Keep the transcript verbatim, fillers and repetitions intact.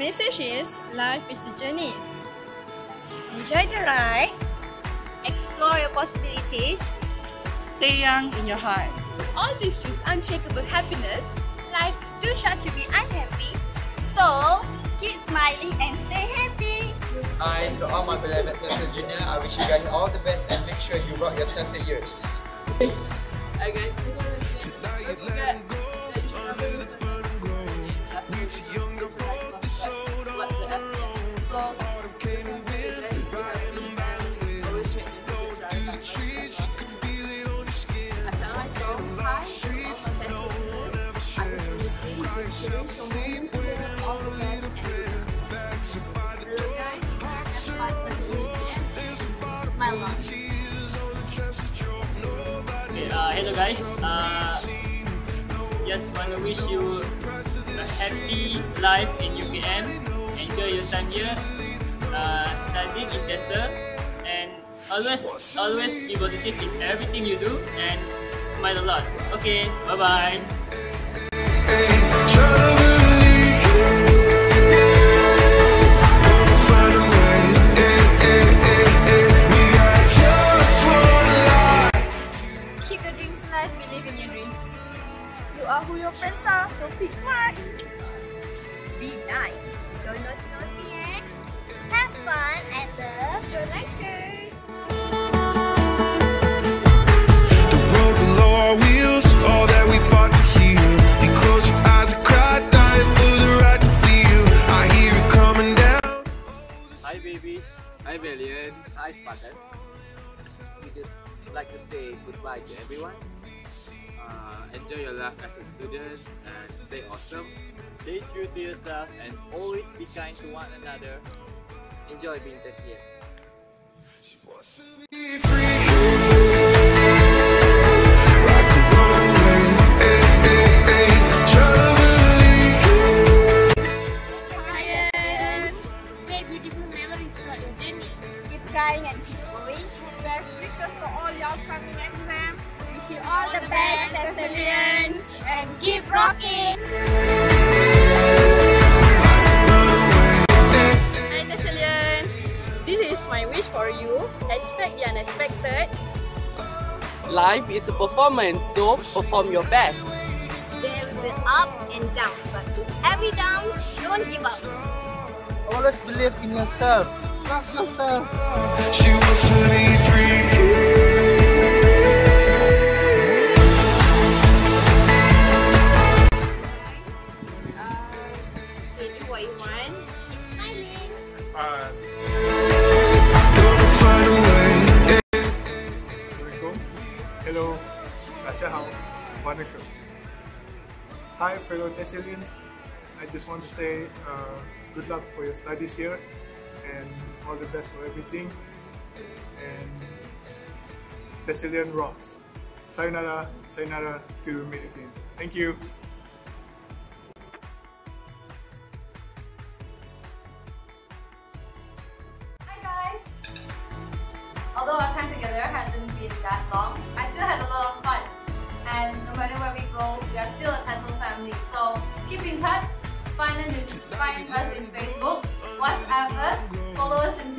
message is, life is a journey. Enjoy the ride. Explore your possibilities. Stay young in your heart. Always choose unshakable happiness. Life is too short to be unhappy. So, keep smiling and stay happy. Hi, to all my beloved Tesla Junior, I wish you guys all the best and make sure you rock your Tesla years. Hi guys, just want to say, don't forget that you should never use what the F is. So, just want to say you guys be happy and always check your tickets right after. Assalamualaikum, hi, to all my Tesla users. I just want to say, just sharing some moments here, all the best and hello guys, have fun until the end. My love. Okay, uh, hello guys. Uh, just wanna wish you a happy life in U K M. Enjoy your time here, uh, studying in Tesla, and always, always be positive in everything you do and smile a lot. Okay, bye bye. Believe in your dreams. You are who your friends are, so be smart. Be nice. Don't naughty naughty, eh? Have fun and love your lectures. The road below our wheels, all that we fought to heal. You close your eyes and cry, dying for the right to feel. I hear it coming down. Hi babies. Hi Valiant. Hi Spartan. We just like to say goodbye to everyone. Uh, enjoy your life as a student and stay awesome. Stay true to yourself and always be kind to one another. Enjoy being Teslians. Make beautiful memories for your journey. Keep trying and keep going. Best wishes for all your coming exam. Wish you all the best, Thessalians, and keep rocking! Hi Thessalians, this is my wish for you. Expect the unexpected. Life is a performance, so perform your best. There will be ups and downs, but with every down, don't give up. Always believe in yourself. Trust yourself. She wants to be free. Hello, Rachahao, Wanakam. Hi fellow Thessalians, I just want to say uh, good luck for your studies here and all the best for everything, and Thessalian rocks. Sayonara, sayonara, till we meet again. Thank you. Hi guys! Although our time together hasn't been that long, I still had a lot of fun. And no matter where we go, we are still a Tesla family. So keep in touch, find us, find us in Facebook, WhatsApp us, follow us in